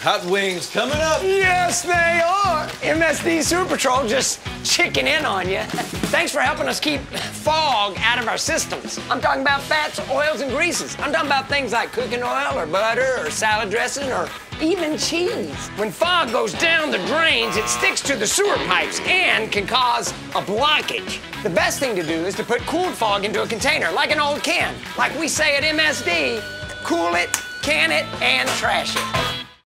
Hot wings coming up. Yes, they are. MSD Sewer Patrol just checking in on you. Thanks for helping us keep fog out of our systems. I'm talking about fats, oils, and greases. I'm talking about things like cooking oil or butter or salad dressing or even cheese. When fog goes down the drains, it sticks to the sewer pipes and can cause a blockage. The best thing to do is to put cooled fog into a container, like an old can. Like we say at MSD, cool it, can it, and trash it.